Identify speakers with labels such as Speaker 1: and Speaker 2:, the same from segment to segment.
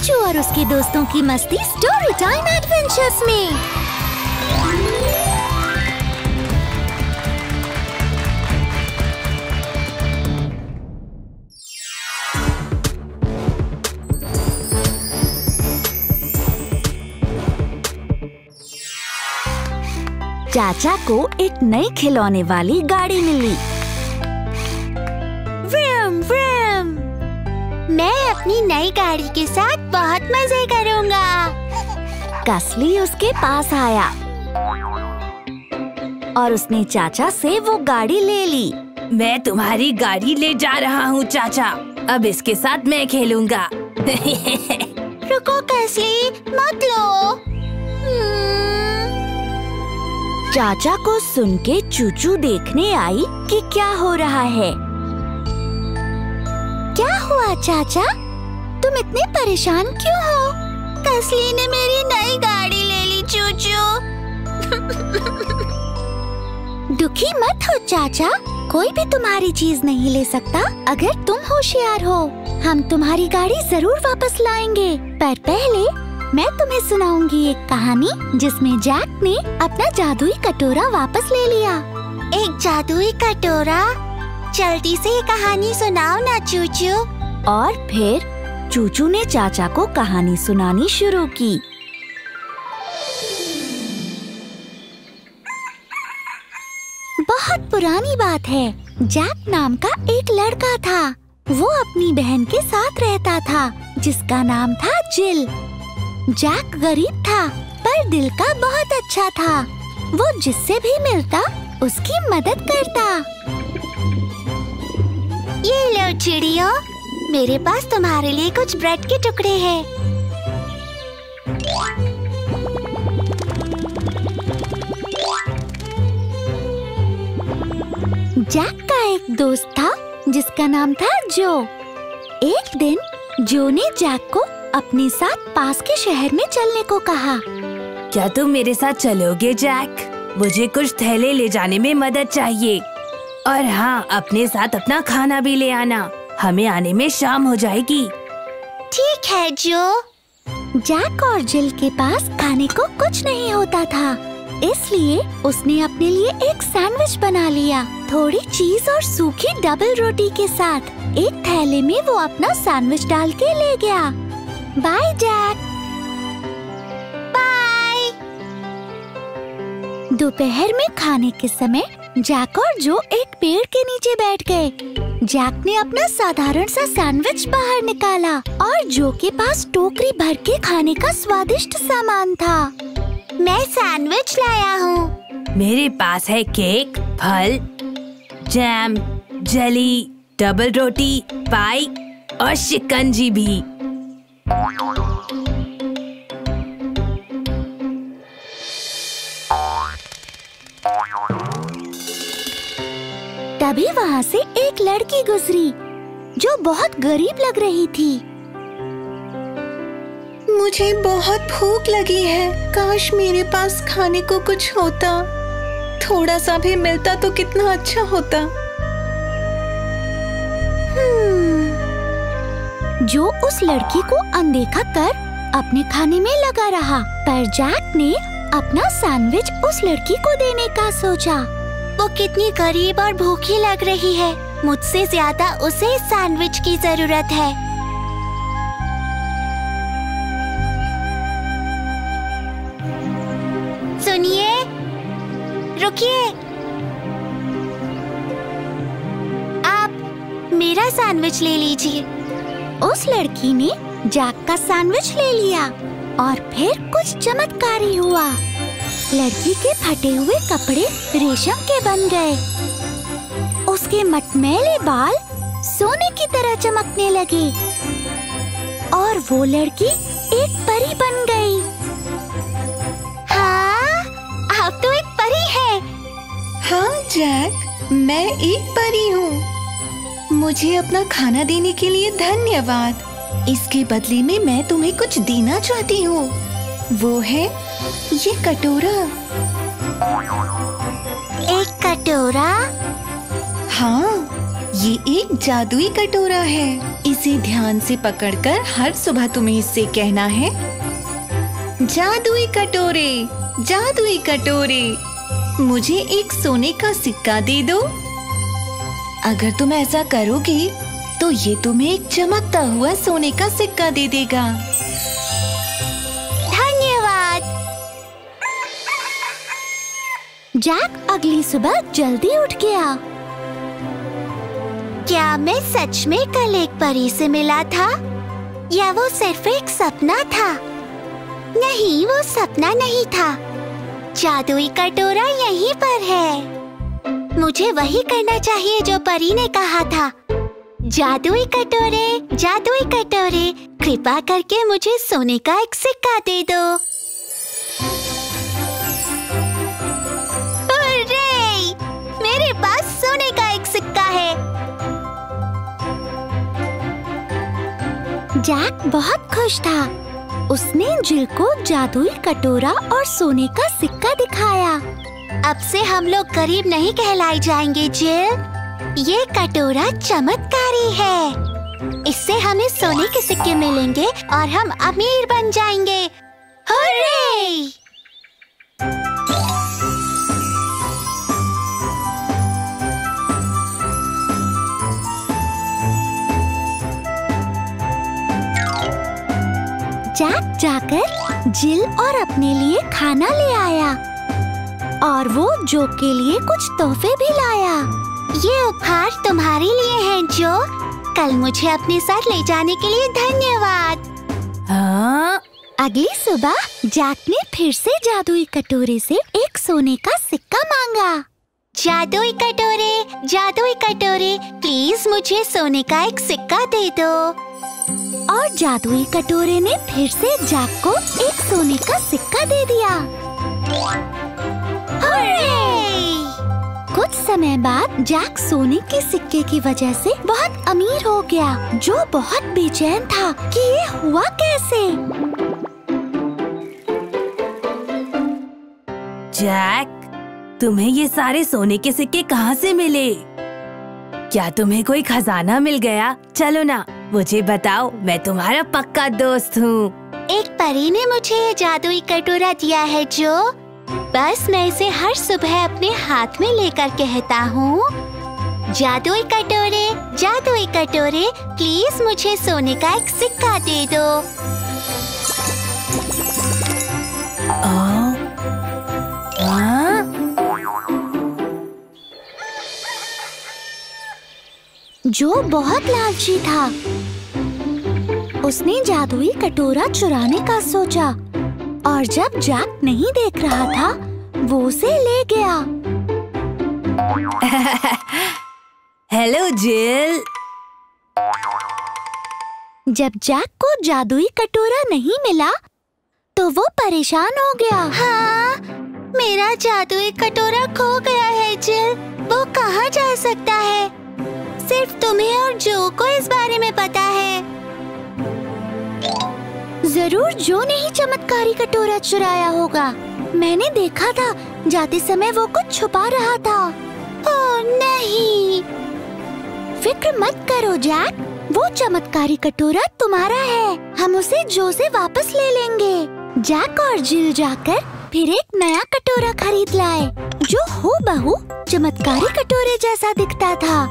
Speaker 1: चूचू और उसके दोस्तों की मस्ती स्टोरी टाइम एडवेंचर्स में। चाचा को एक नई खिलौने वाली गाड़ी मिली।
Speaker 2: Vroom vroom. मैं अपनी नई गाड़ी के साथ बहुत मजे करूँगा।
Speaker 1: कसली उसके पास आया और उसने चाचा से वो गाड़ी ले ली।
Speaker 3: मैं तुम्हारी गाड़ी ले जा रहा हूँ चाचा, अब इसके साथ मैं खेलूंगा।
Speaker 2: रुको कसली, मत लो।
Speaker 1: चाचा को सुन के चूचू देखने आई कि क्या हो रहा है।
Speaker 2: क्या हुआ चाचा? तुम इतने परेशान क्यों हो? कसली ने मेरी नई गाड़ी ले ली चूचू।
Speaker 1: दुखी मत हो चाचा, कोई भी तुम्हारी चीज नहीं ले सकता अगर तुम होशियार हो। हम तुम्हारी गाड़ी जरूर वापस लाएंगे, पर पहले मैं तुम्हें सुनाऊंगी एक कहानी जिसमें जैक ने अपना जादुई कटोरा वापस ले लिया।
Speaker 2: एक जादुई कटोरा? जल्दी से ये कहानी सुनाओ ना चूचू।
Speaker 1: और फिर चूचू ने चाचा को कहानी सुनानी शुरू की। बहुत पुरानी बात है। जैक नाम का एक लड़का था। वो अपनी बहन के साथ रहता था जिसका नाम था जिल। जैक गरीब था पर दिल का बहुत अच्छा था। वो जिससे भी मिलता उसकी मदद करता।
Speaker 2: ये लो चिड़ियों, मेरे पास तुम्हारे लिए कुछ ब्रेड के टुकड़े हैं।
Speaker 1: जैक का एक दोस्त था जिसका नाम था जो। एक दिन जो ने जैक को अपने साथ पास के शहर में चलने को कहा।
Speaker 3: क्या तुम मेरे साथ चलोगे जैक? मुझे कुछ थैले ले जाने में मदद चाहिए। और हाँ, अपने साथ अपना खाना भी ले आना, हमें आने में शाम हो जाएगी।
Speaker 2: ठीक है जो।
Speaker 1: जैक और जिल के पास खाने को कुछ नहीं होता था, इसलिए उसने अपने लिए एक सैंडविच बना लिया, थोड़ी चीज और सूखी डबल रोटी के साथ। एक थैले में वो अपना सैंडविच डाल के ले गया। Bye Jack.
Speaker 2: बाय।
Speaker 1: दोपहर में खाने के समय जैक और जो एक पेड़ के नीचे बैठ गए। जैक ने अपना साधारण सा सैंडविच बाहर निकाला और जो के पास टोकरी भर के खाने का स्वादिष्ट सामान था।
Speaker 2: मैं सैंडविच लाया हूँ।
Speaker 3: मेरे पास है केक, फल, जैम, जली, डबल रोटी, पाई और शिकंजी भी।
Speaker 1: तभी वहाँ से एक लड़की गुजरी जो बहुत गरीब लग रही थी।
Speaker 4: मुझे बहुत भूख लगी है, काश मेरे पास खाने को कुछ होता। थोड़ा सा भी मिलता तो कितना अच्छा होता।
Speaker 1: जो उस लड़की को अनदेखा कर अपने खाने में लगा रहा, पर जैक ने अपना सैंडविच उस लड़की को देने का सोचा।
Speaker 2: वो कितनी गरीब और भूखी लग रही है, मुझसे ज्यादा उसे सैंडविच की जरूरत है। सुनिए, रुकिए। आप मेरा सैंडविच ले लीजिए।
Speaker 1: उस लड़की ने जैक का सैंडविच ले लिया और फिर कुछ चमत्कारी हुआ। लड़की के फटे हुए कपड़े रेशम के बन गए। उसके मटमैले बाल सोने की तरह चमकने लगे और वो लड़की एक परी बन गई।
Speaker 2: हाँ, आप तो एक परी हैं।
Speaker 4: हाँ जैक, मैं एक परी हूँ। मुझे अपना खाना देने के लिए धन्यवाद। इसके बदले में मैं तुम्हें कुछ देना चाहती हूँ। वो है ये कटोरा।
Speaker 2: एक कटोरा?
Speaker 4: हाँ, ये एक जादुई कटोरा है। इसे ध्यान से पकड़कर हर सुबह तुम्हें इससे कहना है, जादुई कटोरे, जादुई कटोरे, मुझे एक सोने का सिक्का दे दो। अगर तुम ऐसा करोगी तो ये तुम्हें एक चमकता हुआ सोने का सिक्का दे देगा।
Speaker 2: धन्यवाद।
Speaker 1: जैक अगली सुबह जल्दी उठ गया।
Speaker 2: क्या मैं सच में कल एक परी से मिला था या वो सिर्फ एक सपना था? नहीं, वो सपना नहीं था। जादुई कटोरा यहीं पर है। मुझे वही करना चाहिए जो परी ने कहा था। जादुई कटोरे, जादुई कटोरे, कृपा करके मुझे सोने का एक सिक्का दे दो। हुर्रे! मेरे पास सोने का एक सिक्का है।
Speaker 1: जैक बहुत खुश था। उसने जिल को जादुई कटोरा और सोने का सिक्का दिखाया।
Speaker 2: अब से हम लोग गरीब नहीं कहलाए जाएंगे जिल। ये कटोरा चमत्कारी है। इससे हमें सोने के सिक्के मिलेंगे और हम अमीर बन जाएंगे। हुर्रे!
Speaker 1: जैक जाकर जिल और अपने लिए खाना ले आया और वो जो के लिए कुछ तोहफे भी लाया।
Speaker 2: ये उपहार तुम्हारे लिए हैं जो। कल मुझे अपने साथ ले जाने के लिए धन्यवाद।
Speaker 3: हाँ?
Speaker 1: अगली सुबह जैक ने फिर से जादुई कटोरे से एक सोने का सिक्का मांगा।
Speaker 2: जादुई कटोरे, जादुई कटोरे, प्लीज मुझे सोने का एक सिक्का दे दो।
Speaker 1: और जादुई कटोरे ने फिर से जैक को एक सोने का सिक्का दे दिया।
Speaker 2: हुर्रे!
Speaker 1: कुछ समय बाद जैक सोने के सिक्के की वजह से बहुत अमीर हो गया, जो बहुत बेचैन था कि ये हुआ कैसे।
Speaker 3: जैक, तुम्हें ये सारे सोने के सिक्के कहाँ से मिले? क्या तुम्हें कोई खजाना मिल गया? चलो ना, मुझे बताओ, मैं तुम्हारा पक्का दोस्त हूँ।
Speaker 2: एक परी ने मुझे ये जादुई कटोरा दिया है जो। बस मैं इसे हर सुबह अपने हाथ में लेकर कहता हूँ, जादुई कटोरे, जादुई कटोरे, प्लीज मुझे सोने का एक सिक्का दे दो।
Speaker 1: जो बहुत लालची था, उसने जादुई कटोरा चुराने का सोचा और जब जैक नहीं देख रहा था, वो उसे ले गया।
Speaker 3: हेलो जिल।
Speaker 1: जब जैक को जादुई कटोरा नहीं मिला, तो वो परेशान हो गया।
Speaker 2: हाँ, मेरा जादुई कटोरा खो गया है जिल। वो कहाँ जा सकता है? सिर्फ तुम्हें और जो को इस बारे में पता है।
Speaker 1: जरूर जो ने ही चमत्कारी कटोरा चुराया होगा। मैंने देखा था, जाते समय वो कुछ छुपा रहा था।
Speaker 2: ओह नहीं!
Speaker 1: फिक्र मत करो जैक, वो चमत्कारी कटोरा तुम्हारा है। हम उसे जो से वापस ले लेंगे। जैक और जिल जाकर फिर एक नया कटोरा खरीद लाए, जो हूबहू चमत्कारी कटोरे जैसा दिखता था।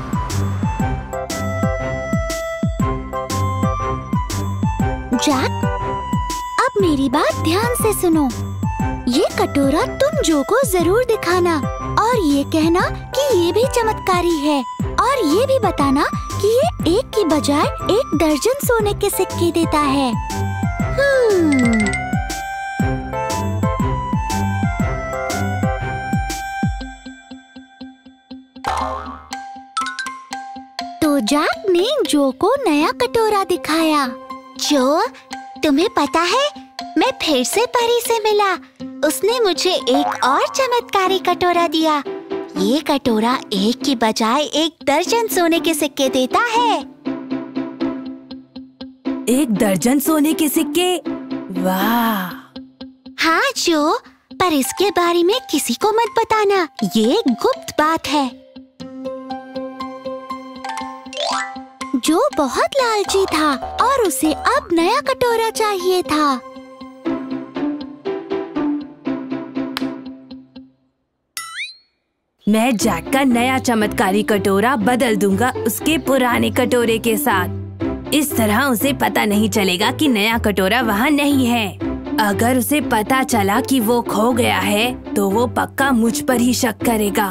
Speaker 1: जैक, अब मेरी बात ध्यान से सुनो। ये कटोरा तुम जो को जरूर दिखाना और ये कहना कि ये भी चमत्कारी है, और ये भी बताना कि ये एक की बजाय 1 दर्जन सोने के सिक्के देता है। तो जैक ने जो को नया कटोरा दिखाया।
Speaker 2: जो, तुम्हें पता है, मैं फिर से परी से मिला। उसने मुझे एक और चमत्कारी कटोरा दिया। ये कटोरा 1 की बजाय 1 दर्जन सोने के सिक्के देता है।
Speaker 3: 1 दर्जन सोने के सिक्के? वाह!
Speaker 2: हाँ जो, पर इसके बारे में किसी को मत बताना। ये गुप्त बात है।
Speaker 1: जो बहुत लालची था और उसे अब नया कटोरा चाहिए था।
Speaker 3: मैं जैक का नया चमत्कारी कटोरा बदल दूंगा उसके पुराने कटोरे के साथ। इस तरह उसे पता नहीं चलेगा कि नया कटोरा वहाँ नहीं है। अगर उसे पता चला कि वो खो गया है तो वो पक्का मुझ पर ही शक करेगा।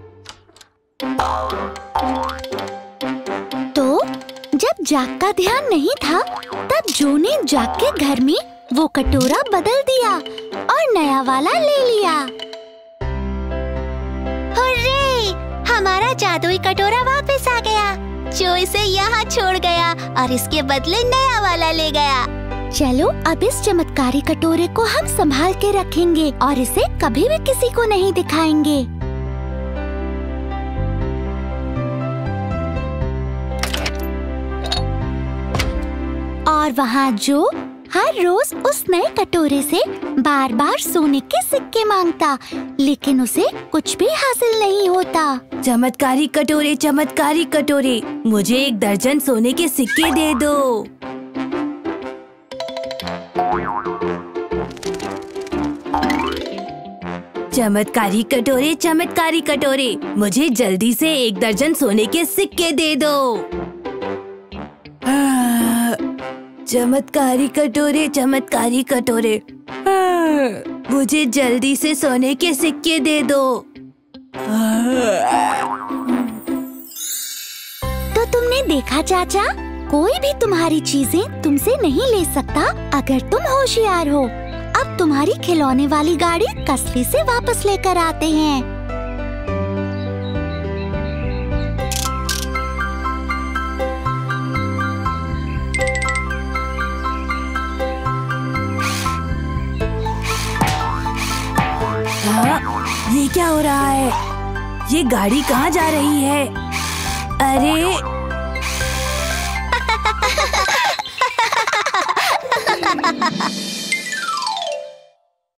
Speaker 1: तो जब जैक का ध्यान नहीं था तब जो ने जैक के घर में वो कटोरा बदल दिया और नया वाला ले लिया।
Speaker 2: हुर्रे! हमारा जादुई कटोरा वापस आ गया। जो इसे यहाँ छोड़ गया और इसके बदले नया वाला ले गया।
Speaker 1: चलो अब इस चमत्कारी कटोरे को हम संभाल के रखेंगे और इसे कभी भी किसी को नहीं दिखाएंगे। और वहाँ जो हर रोज उस नए कटोरे से बार बार सोने के सिक्के मांगता, लेकिन उसे कुछ भी हासिल नहीं होता।
Speaker 3: चमत्कारी कटोरे, मुझे 1 दर्जन सोने के सिक्के दे दो। चमत्कारी कटोरे, मुझे जल्दी से 1 दर्जन सोने के सिक्के दे दो। चमत्कारी कटोरे, मुझे जल्दी से सोने के सिक्के दे दो।
Speaker 1: तो तुमने देखा चाचा, कोई भी तुम्हारी चीजें तुमसे नहीं ले सकता अगर तुम होशियार हो। अब तुम्हारी खिलौने वाली गाड़ी कसली से वापस लेकर आते हैं।
Speaker 3: ये क्या हो रहा है? ये गाड़ी कहाँ जा रही है? अरे